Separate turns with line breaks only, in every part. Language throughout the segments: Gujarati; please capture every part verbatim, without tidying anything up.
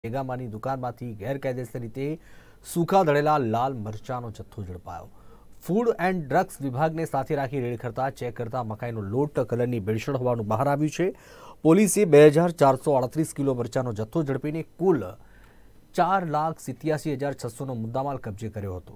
મેગામાની દુકાનમાંથી ગેરકાયદેસર રીતે સૂકા દળેલા લાલ મરચાનો જથ્થો ઝડપાયો। ફૂડ એન્ડ ડ્રગ્સ વિભાગને સાથે રાખી રેડ કરતા ચેક કરતા મકાઈનો લોટ કલરની ભેળસેળ હોવાનું બહાર આવ્યું છે। પોલીસે બે હજાર ચારસો આડત્રીસ કિલો મરચાનો જથ્થો ઝડપીને કુલ ચાર લાખ સિત્યાસી હજાર છસોનો મુદ્દામાલ કબજે કર્યો હતો।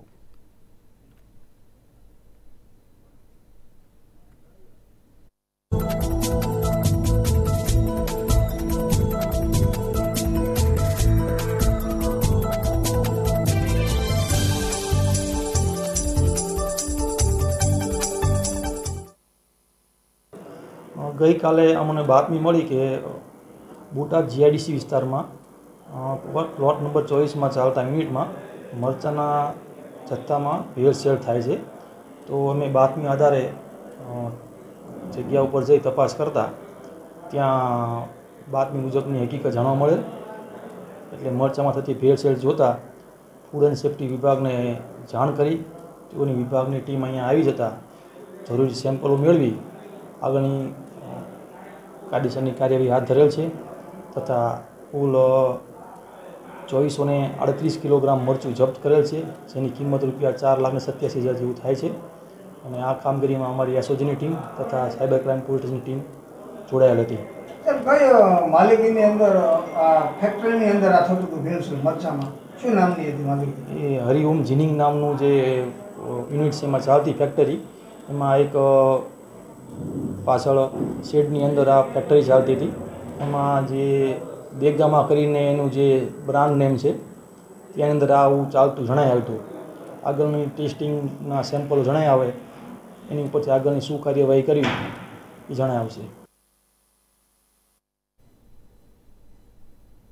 गई काले अमने बातमी मળી કે બોટાદ જીઆઈડીસી વિસ્તારમાં પ્લોટ નંબર ચોવીસ માં ચાલતા યુનિટમાં મરચાના જથ્થામાં ભેળસેળ થાય છે। તો અમે બાતમી આધારે જગ્યા ઉપર જઈ તપાસ કરતા ત્યાં બાતમી મુજબની હકીકત જાણવા મળે। એટલે મરચામાં થતી ભેળસેળ જોતા ફૂડ એન્ડ સેફ્ટી વિભાગને જાણ કરી તેઓની વિભાગની ટીમ અહીંયા આવી જતા જરૂરી સેમ્પલો મેળવી આગળની कायदेसरनी कार्यवाही हाथ धरेल है तथा कुल चौवीसो ने आड़तरीस किलोग्राम मरचू जप्त करेल है, जेनी किंमत रुपया चार लाख ने सत्यासी हज़ार जेवुं थाय छे। अने आ कामगीरी में अमारी एसओजीनी टीम तथा साइबर क्राइम पोलीसनी टीम जोड़ायेल हती।
मालिकीनी अंदर फैक्टरीनी अंदर आ थतुं हतुं भेळसेळ मरचामां शुं नामनी हती मालिकी?
ए हरिओम जिनिंग नामनुं जे युनिट छे एमां चालती फैक्टरी एमां एक पाछळ शेडनी अंदर आ फैक्टरी चालती थी। एमां जे देगामा करीने एनुं जे ब्रांड नेम छे त्यानी अंदर आवुं चालतुं जणाय आवतुं। आगळनी टेस्टिंगना सेम्पल जणाय आवे एनी उपरथी आगळनी शुं कार्यवाही करवी ए जणाय आवशे।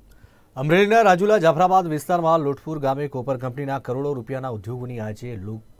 अमरेलीना રાજુલા જાફરાબાદ વિસ્તારમાં લોટપુર ગામે કોપર કંપનીના કરોડો રૂપિયાના ઉદ્યોગોની આજે લૂંટ